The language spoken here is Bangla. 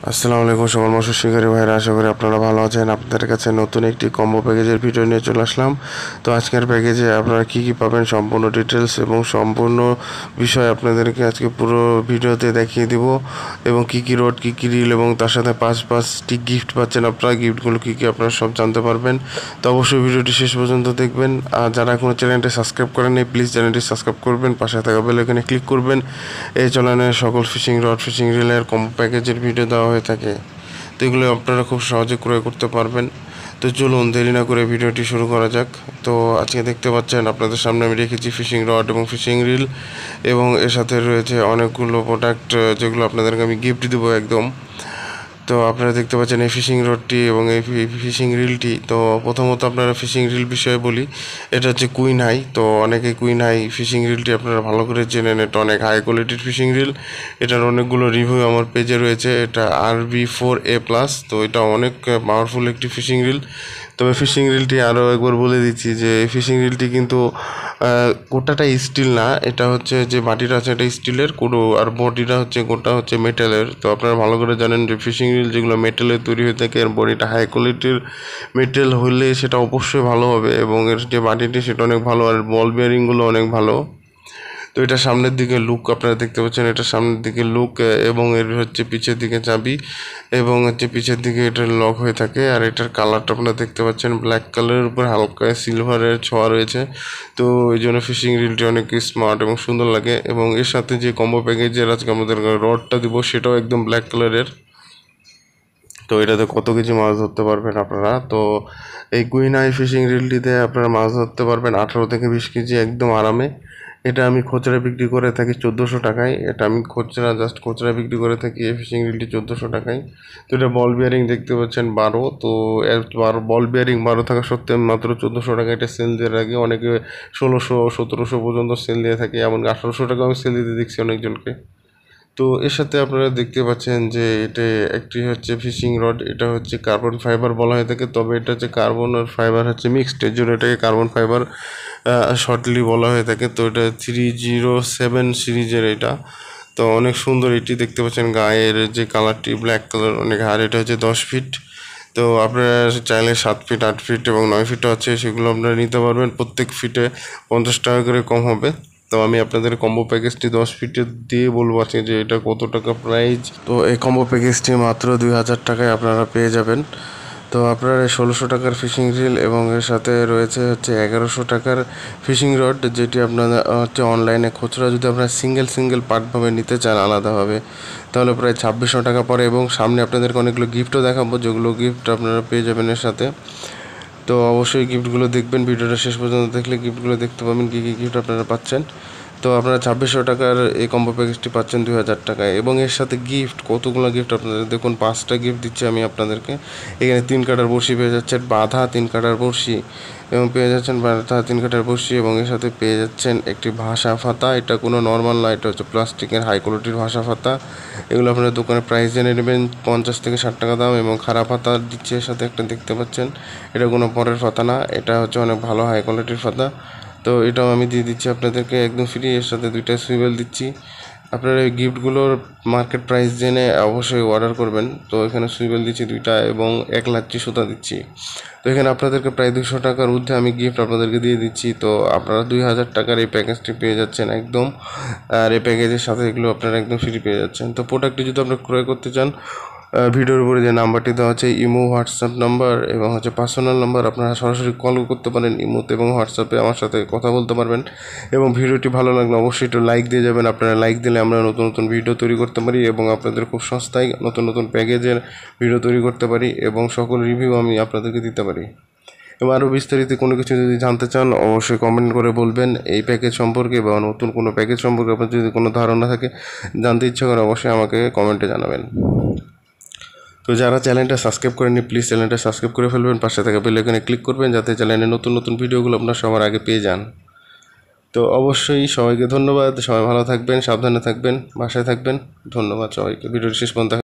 আসসালামু আলাইকুম সকল মৎস্য শিকারী ভাইরা, আশা করি আপনারা ভালো আছেন। আপনাদের কাছে নতুন একটি কম্বো প্যাকেজের ভিডিও নিয়ে চলে আসলাম। তো আজকের প্যাকেজে আপনারা কি কি পাবেন সম্পূর্ণ ডিটেলস এবং সম্পূর্ণ বিষয় আপনাদেরকে আজকে পুরো ভিডিওতে দেখিয়ে দিব, এবং কি কি রড, কি কি রিল, এবং তার সাথে পাঁচটি গিফট পাচ্ছেন আপনারা। গিফটগুলো কি কি আপনারা সব জানতে পারবেন। তো অবশ্যই ভিডিওটি শেষ পর্যন্ত দেখবেন। আর যারা এখনও চ্যানেলটি সাবস্ক্রাইব করেননি, প্লিজ চ্যানেলটি সাবস্ক্রাইব করবেন, পাশে থাকা বেল আইকনে ক্লিক করবেন। এই চ্যানেলে সকল ফিশিং রড, ফিশিং রিলের কম্বো প্যাকেজের ভিডিও দেওয়া হয়ে থাকে। তো এগুলো আপনারা খুব সহজে ক্রয় করতে পারবেন। তো চলুন দেরি না করে ভিডিওটি শুরু করা যাক। তো আজকে দেখতে পাচ্ছেন আপনাদের সামনে আমি রেখেছি ফিশিং রড এবং ফিশিং রিল, এবং এর সাথে রয়েছে অনেকগুলো প্রোডাক্ট যেগুলো আপনাদেরকে আমি গিফট দেবো একদম। তো আপনারা দেখতে পাচ্ছেন এই ফিশিং রডটি এবং এই ফিশিং রিলটি। তো প্রথমত আপনারা ফিশিং রিল বিষয়ে বলি। এটা হচ্ছে কুইন হাই। তো অনেকে কুইন হাই ফিশিং রিলটি আপনারা ভালো করে চেনেন। এটা অনেক হাই কোয়ালিটির ফিশিং রিল। এটার অনেকগুলো রিভিউ আমার পেজে রয়েছে। এটা RB4A+। তো এটা অনেক পাওয়ারফুল একটি ফিশিং রিল। তবে ফিশিং রিলটি আরও একবার বলে দিচ্ছি যে ফিশিং রিলটি কিন্তু গোটাটা স্টিল না। এটা হচ্ছে যে বাটিটা আছে এটা স্টিলের কোনো, আর বডিটা হচ্ছে গোটা হচ্ছে মেটালের। তো আপনারা ভালো করে জানেন যে ফিশিং রিল যেগুলো মেটালের তৈরি হয়ে থাকে, এর বডিটা হাই কোয়ালিটির মেটেল হলে সেটা অবশ্যই ভালো হবে, এবং এর যে বাটিটি সেটা অনেক ভালো, আর বল বিয়ারিংগুলো অনেক ভালো। তো এটা সামনের দিকে লুক আপনারা দেখতে পাচ্ছেন, এটা সামনের দিকে লুক, এবং এর হচ্ছে পিছের দিকে চাবি, এবং হচ্ছে পিছের দিকে এটা লক হয়ে থাকে। আর এটার কালারটা আপনারা দেখতে পাচ্ছেন ব্ল্যাক কালারের উপর হালকা সিলভারের ছোঁয়া রয়েছে। তো এই জন্য ফিশিং রিলটি অনেক স্মার্ট এবং সুন্দর লাগে। এবং এর সাথে যে কম্বো প্যাকেজের আজকে আমাদের রডটা দিব সেটাও একদম ব্ল্যাক কালারের। তো এটাতে কত কেজি মাছ ধরতে পারবেন আপনারা। তো এই কুইন আই ফিশিং রিলটিতে আপনারা মাছ ধরতে পারবেন 18 থেকে 20 কেজি একদম আরামে। এটা আমি খুচরা বিক্রি করে থাকি 1400 টাকায়। এটা আমি খুচরা বিক্রি করে থাকি এই ফিশিং রিলটি 1400 টাকায়। তো এটা বল বিয়ারিং দেখতে পাচ্ছেন 12। তো এর 12 বল বিয়ারিং 12 থাকা সত্ত্বেও আমি মাত্র 1400 টাকা এটা সেল দিয়ে রাখি। অনেকে 1600 1700 পর্যন্ত সেল দিয়ে থাকে, এমনকি 1800 টাকা আমি সেল দিতে দেখছি অনেকজনকে। তো এর সাথে আপনারা দেখতে পাচ্ছেন যে এটা একটি হচ্ছে ফিশিং রড। এটা হচ্ছে কার্বন ফাইবার বলা হয়ে থাকে, তবে এটা হচ্ছে কার্বন আর ফাইবার হচ্ছে মিক্সড, এর জন্য এটাকে কার্বন ফাইবার শর্টলি বলা হয়ে থাকে। তো এটা 307 সিরিজের এটা। তো অনেক সুন্দর এটি দেখতে পাচ্ছেন, গায়ের যে কালারটি ব্ল্যাক কালার অনেক। আর এটা হচ্ছে 10 ফিট। তো আপনারা চাইলে 7 ফিট, 8 ফিট এবং 9 ফিটও আছে, সেগুলো আপনারা নিতে পারবেন। প্রত্যেক ফিটে 50 টাকা করে কম হবে। তো আমি আপনাদের কম্বো প্যাকেজটি 10 ফিটের দিয়ে বলবো আজকে যে এটা কত টাকা প্রাইস। তো এই কম্বো প্যাকেজটি মাত্র 2000 টাকায় আপনারা পেয়ে যাবেন। তো আপনার 1600 টাকার ফিশিং রিল এবং এর সাথে রয়েছে হচ্ছে 1100 টাকার ফিশিং রড, যেটি আপনারা হচ্ছে অনলাইনে খুচরা যদি আপনারা সিঙ্গেল পার্টভাবে নিতে চান আলাদাভাবে, তাহলে প্রায় 2600 টাকা পড়ে। এবং সামনে আপনাদেরকে অনেকগুলো গিফটও দেখাবো, যেগুলো গিফট আপনারা পেয়ে যাবেন এর সাথে। তো অবশ্যই গিফটগুলো দেখবেন, ভিডিওটা শেষ পর্যন্ত দেখলে গিফটগুলো দেখতে পাবেন কী কী গিফট আপনারা পাচ্ছেন। তো আপনারা 2600 টাকার এই কম্বো প্যাকেজটি পাচ্ছেন 2000 টাকায়, এবং এর সাথে গিফট কতগুলো গিফট আপনাদের দেখুন। 5টা গিফট দিচ্ছি আমি আপনাদেরকে। এখানে 3 কাটার বড়শি পেয়ে যাচ্ছেন, বাঁধা 3 কাটার বড়শি, এবং পেয়ে যাচ্ছেন বাঁধা 3 কাটার বড়শি, এবং এর সাথে পেয়ে যাচ্ছেন একটি ভাষা ফাতা। এটা কোনো নর্মাল না, এটা হচ্ছে প্লাস্টিকের হাই কোয়ালিটির ভাষা ফাতা। এগুলো আপনারা দোকানে প্রাইস জেনে নেবেন, 50 থেকে 60 টাকা দাম। এবং খারাপ ফাতা দিচ্ছে এর সাথে একটা, দেখতে পাচ্ছেন এটা কোনো পরের ফাতা না, এটা হচ্ছে অনেক ভালো হাই কোয়ালিটির ফাতা। তো এটাও আমি দিয়ে দিচ্ছি আপনাদেরকে একদম ফ্রি। এর সাথে 2টা সুইবেল দিচ্ছি। আপনারা এই গিফটগুলোর মার্কেট প্রাইস জেনে অবশ্যই অর্ডার করবেন। তো এখানে সুইবেল দিচ্ছি 2টা, এবং 1 লাচ্ছি সুতা দিচ্ছি। তো এখানে আপনাদেরকে প্রায় 200 টাকার ঊর্ধ্বে আমি গিফট আপনাদেরকে দিয়ে দিচ্ছি। তো আপনারা 2000 টাকার এই প্যাকেজটি পেয়ে যাচ্ছেন একদম। আর এই প্যাকেজের সাথে এগুলো আপনারা একদম ফ্রি পেয়ে যাচ্ছেন। তো প্রোডাক্টটি যদি আপনারা ক্রয় করতে চান, ভিডিওর উপরে যে নাম্বারটি দেওয়া আছে ইমো, হোয়াটসঅ্যাপ নাম্বার এবং হচ্ছে পার্সোনাল নাম্বার, আপনারা সরাসরি কল করতে পারেন ইমোতে এবং হোয়াটসঅ্যাপে আমার সাথে কথা বলতে পারবেন। এবং ভিডিওটি ভালো লাগলে অবশ্যই একটু লাইক দিয়ে যাবেন। আপনারা লাইক দিলে আমরা নতুন ভিডিও তৈরি করতে পারি, এবং আপনাদের খুব সস্তায় নতুন প্যাকেজের ভিডিও তৈরি করতে পারি, এবং সকল রিভিউ আমি আপনাদেরকে দিতে পারি। এবং আরও বিস্তারিত কোনো কিছু যদি জানতে চান অবশ্যই কমেন্ট করে বলবেন এই প্যাকেজ সম্পর্কে, বা নতুন কোনো প্যাকেজ সম্পর্কে আপনার যদি কোনো ধারণা থাকে, জানতে ইচ্ছা করে, অবশ্যই আমাকে কমেন্টে জানাবেন। তো যারা চ্যানেলটা সাবস্ক্রাইব করেননি, প্লিজ চ্যানেলটা সাবস্ক্রাইব করে ফেলবেন, পাশে থাকা বেল আইকনে ক্লিক করবেন, যাতে চ্যানেলে নতুন ভিডিওগুলো আপনার সবার আগে পেয়ে যান। তো অবশ্যই সবাইকে ধন্যবাদ। সবাই ভালো থাকবেন, সাবধানে থাকবেন, বাসায় থাকবেন। ধন্যবাদ সবাইকে। ভিডিওটি শেষ পর্যন্ত